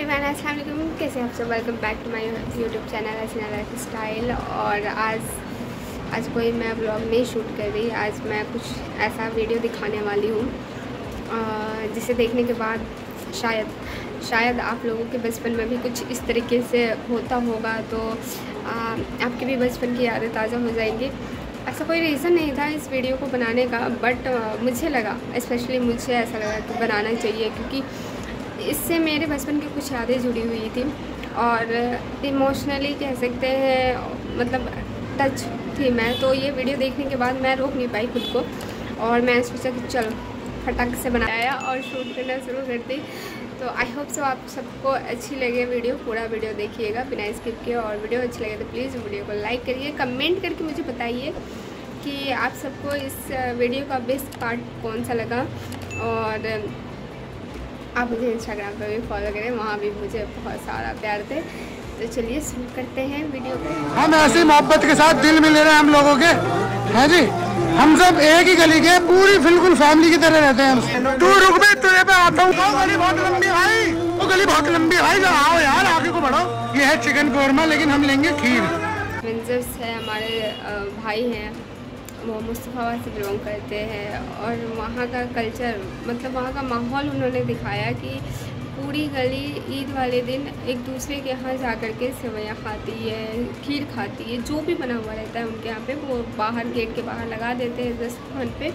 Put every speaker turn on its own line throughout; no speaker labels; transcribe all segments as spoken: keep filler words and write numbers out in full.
Everyone, अस्सलाम वालेकुम। कैसे आप सब? Welcome back to my YouTube channel Haseena lifestyle. और आज आज कोई मैं व्लॉग नहीं शूट कर रही। आज मैं कुछ ऐसा वीडियो दिखाने वाली हूँ जिसे देखने के बाद शायद शायद आप लोगों के बचपन में भी कुछ इस तरीके से होता होगा, तो आ, आपके भी बचपन की यादें ताज़ा हो जाएंगी। ऐसा कोई रीज़न नहीं था इस वीडियो को बनाने का, बट मुझे लगा, स्पेशली मुझे ऐसा लगा कि बनाना चाहिए, क्योंकि इससे मेरे बचपन की कुछ यादें जुड़ी हुई थी और इमोशनली कह सकते हैं, मतलब टच थी मैं। तो ये वीडियो देखने के बाद मैं रोक नहीं पाई खुद को और मैं सोचा कि चलो फटाक से बनाया और शूट करना शुरू कर दी। तो आई होप सो आप सबको अच्छी लगे वीडियो। पूरा वीडियो देखिएगा बिना स्किप के, और वीडियो अच्छी लगे तो प्लीज़ वीडियो को लाइक करिए, कमेंट करके मुझे बताइए कि आप सबको इस वीडियो का बेस्ट पार्ट कौन सा लगा। और आप मुझे इंस्टाग्राम पर भी फॉलो करें, वहाँ भी मुझे बहुत सारा प्यार दे। तो चलिए शुरू करते हैं वीडियो को।
हम ऐसी मोहब्बत के साथ दिल मिले रहे हम लोगों के, हैं जी। हम सब एक ही गली के, पूरी बिल्कुल फैमिली की तरह रहते हैं। तू रुक बे, तुझे पे आता हूँ। वो गली बहुत लंबी भाई, वो गली बहुत लंबी भाई। आओ यार, आगे को बढ़ो। ये है चिकन कौरमा, लेकिन हम लेंगे खीर।
मेंजर्स है, हमारे भाई हैं, वो मुस्तफ़ाबाद से बिलोंग करते हैं। और वहाँ का कल्चर, मतलब वहाँ का माहौल उन्होंने दिखाया कि पूरी गली ईद वाले दिन एक दूसरे के यहाँ जा कर के सेवैयाँ खाती है, खीर खाती है, जो भी बना हुआ रहता है उनके यहाँ पे वो बाहर गेट के बाहर लगा देते हैं दस्तरखान पे,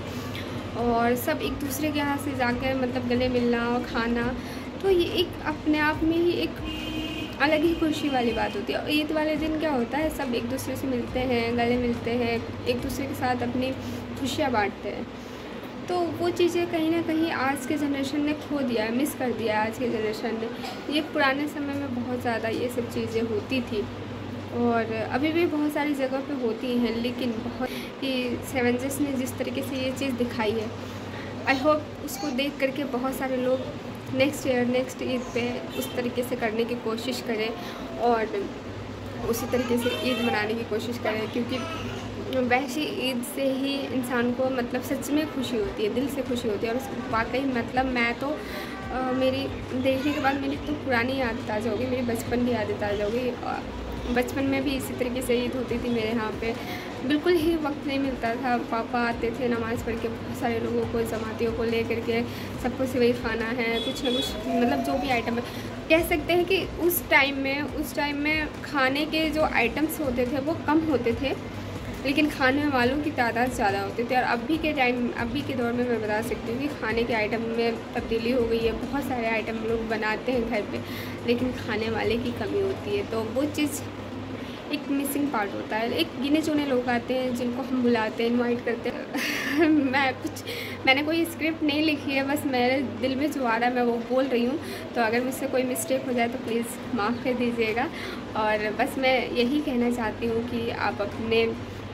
और सब एक दूसरे के यहाँ से जाकर मतलब गले मिलना और खाना। तो ये एक अपने आप में ही एक अलग ही खुशी वाली बात होती है। और ईद वाले दिन क्या होता है, सब एक दूसरे से मिलते हैं, गले मिलते हैं, एक दूसरे के साथ अपनी खुशियाँ बांटते हैं। तो वो चीज़ें कहीं ना कहीं आज के जनरेशन ने खो दिया है, मिस कर दिया है आज के जनरेशन ने। ये पुराने समय में बहुत ज़्यादा ये सब चीज़ें होती थी और अभी भी बहुत सारी जगह पे होती हैं, लेकिन बहुत कि सेवेंजर्स ने जिस तरीके से ये चीज़ दिखाई है, आई होप उसको देख करके बहुत सारे लोग नेक्स्ट ईयर नेक्स्ट ईद पे उस तरीके से करने की कोशिश करें और उसी तरीके से ईद मनाने की कोशिश करें, क्योंकि वैसी ईद से ही इंसान को मतलब सच में खुशी होती है, दिल से खुशी होती है। और वाकई मतलब मैं तो आ, मेरी देखने के बाद मेरी तो पुरानी याद ताज़ा होगी, मेरी बचपन की यादें ताज़ा होगी। बचपन में भी इसी तरीके से ईद होती थी मेरे यहाँ पे, बिल्कुल ही वक्त नहीं मिलता था। पापा आते थे नमाज़ पढ़ के, बहुत सारे लोगों को, जमातियों को ले करके, सबको सेवई खाना है, कुछ ना कुछ, मतलब जो भी आइटम है, कह सकते हैं कि उस टाइम में उस टाइम में खाने के जो आइटम्स होते थे वो कम होते थे, लेकिन खाने वालों की तादाद ज़्यादा होती थी। और अभी के टाइम अभी के दौर में मैं बता सकती हूँ कि खाने के आइटम में तब्दीली हो गई है। बहुत सारे आइटम लोग बनाते हैं घर पे, लेकिन खाने वाले की कमी होती है। तो वो चीज़ एक मिसिंग पार्ट होता है। एक गिने चुने लोग आते हैं जिनको हम बुलाते हैं, इनवाइट करते हैं। मैं कुछ मैंने कोई स्क्रिप्ट नहीं लिखी है, बस मेरे दिल में जो आ रहा है मैं वो बोल रही हूँ। तो अगर मुझसे कोई मिस्टेक हो जाए तो प्लीज़ माफ़ कर दीजिएगा। और बस मैं यही कहना चाहती हूँ कि आप अपने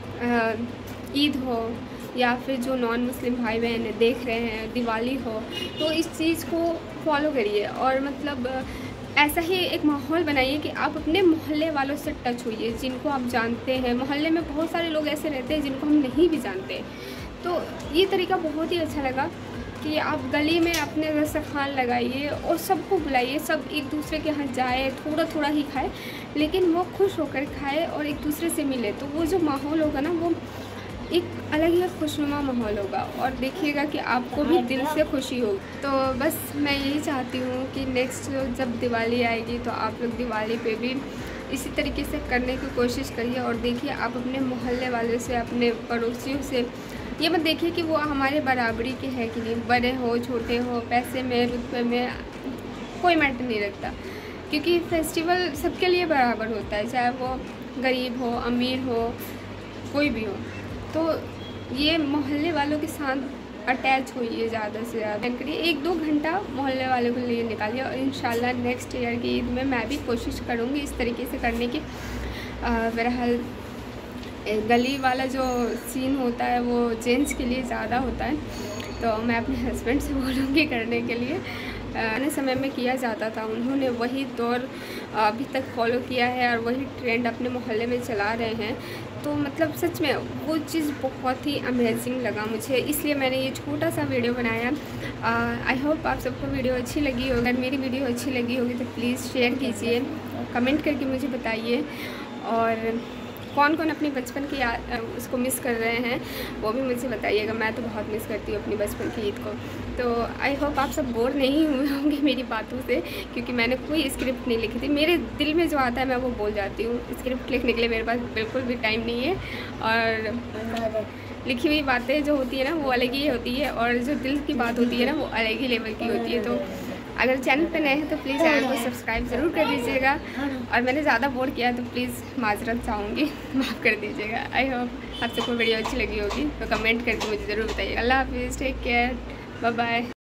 ईद हो या फिर जो नॉन मुस्लिम भाई बहन देख रहे हैं, दिवाली हो, तो इस चीज़ को फॉलो करिए और मतलब ऐसा ही एक माहौल बनाइए कि आप अपने मोहल्ले वालों से टच होइए, जिनको आप जानते हैं। मोहल्ले में बहुत सारे लोग ऐसे रहते हैं जिनको हम नहीं भी जानते। तो ये तरीका बहुत ही अच्छा लगा कि आप गली में अपने दस्तरखान लगाइए और सबको बुलाइए, सब एक दूसरे के यहाँ जाए, थोड़ा थोड़ा ही खाए, लेकिन वो खुश होकर खाए और एक दूसरे से मिले। तो वो जो माहौल होगा ना, वो एक अलग ही खुशनुमा माहौल होगा और देखिएगा कि आपको भी दिल से खुशी होगी। तो बस मैं यही चाहती हूँ कि नेक्स्ट जब दिवाली आएगी तो आप लोग दिवाली पे भी इसी तरीके से करने की कोशिश करिए। और देखिए, आप अपने मोहल्ले वाले से, अपने पड़ोसियों से ये मत देखिए कि वो हमारे बराबरी के हैं कि नहीं, बड़े हो छोटे हो, पैसे में रुतबे में, कोई मैटर नहीं रखता, क्योंकि फेस्टिवल सबके लिए बराबर होता है, चाहे वो गरीब हो, अमीर हो, कोई भी हो। तो ये मोहल्ले वालों के साथ अटैच हुई ज़्यादा से ज़्यादा करिए, एक दो घंटा मोहल्ले वालों के लिए निकालिए। और इंशाल्लाह नेक्स्ट ईयर की ईद में मैं भी कोशिश करूँगी इस तरीके से करने की। बहरहाल गली वाला जो सीन होता है वो जेंट्स के लिए ज़्यादा होता है, तो मैं अपने हस्बैंड से बोलूँगी करने के लिए। आने समय में किया जाता था, उन्होंने वही दौर अभी तक फॉलो किया है और वही ट्रेंड अपने मोहल्ले में चला रहे हैं। तो मतलब सच में वो चीज़ बहुत ही अमेजिंग लगा मुझे, इसलिए मैंने ये छोटा सा वीडियो बनाया। आई होप आप सबको वीडियो अच्छी लगी होगी। अगर मेरी वीडियो अच्छी लगी होगी तो प्लीज़ शेयर कीजिए, कमेंट करके मुझे बताइए, और कौन कौन अपनी बचपन की याद उसको मिस कर रहे हैं वो भी मुझे बताइएगा। मैं तो बहुत मिस करती हूँ अपनी बचपन की ईद को। तो आई होप आप सब बोर नहीं हुए होंगे मेरी बातों से, क्योंकि मैंने कोई स्क्रिप्ट नहीं लिखी थी। मेरे दिल में जो आता है मैं वो बोल जाती हूँ। स्क्रिप्ट लिखने के लिए मेरे पास बिल्कुल भी टाइम नहीं है, और लिखी हुई बातें जो होती है ना वो अलग ही होती है, और जो दिल की बात होती है ना वो अलग ही लेवल की होती है। तो अगर चैनल पे नए हैं तो प्लीज़ चैनल को सब्सक्राइब ज़रूर कर दीजिएगा, और मैंने ज़्यादा बोर किया तो प्लीज़ माजरत चाहूँगी, माफ़ कर दीजिएगा। आई होप आप सबको वीडियो अच्छी लगी होगी, तो कमेंट करके मुझे ज़रूर बताइए। अल्लाह हाफिज़, टेक केयर, बाय बाय।